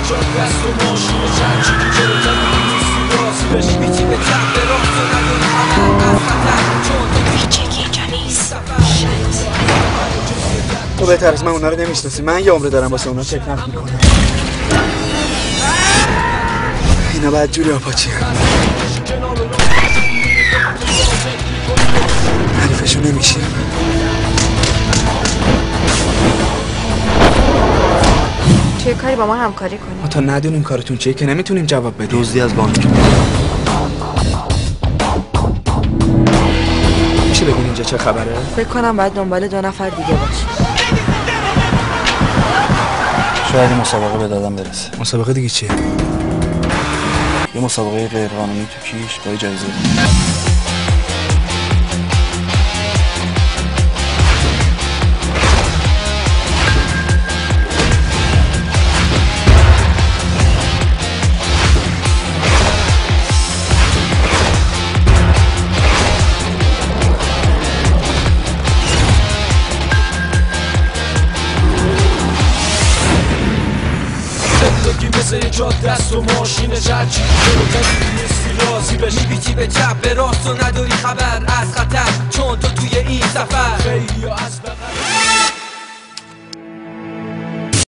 تو بهتر از من اونا رو نمیشناسی. من یه عمره دارم واسه اونا چک نفت میکنم. اینا باید جوری آپاچی هم حریفشون نمیشه. توی کاری با ما همکاری کنیم. ما تا ندونیم کارتون چیه که نمیتونیم جواب بدیم. دزدی از بانک. میشه بگین اینجا چه خبره؟ فکر کنم باید دنبال 2 نفر دیگه باشیم. شاید مسابقه به دادم برسه. مسابقه دیگه چیه؟ یه مسابقه غیرقانونی تو کیش با جایزه. مثل جاد دست و ماشین جرچی نیستی راضی بشی بیتی به چپ به راست و نداری خبر از خطر چون تو توی این سفر خیلی از بغل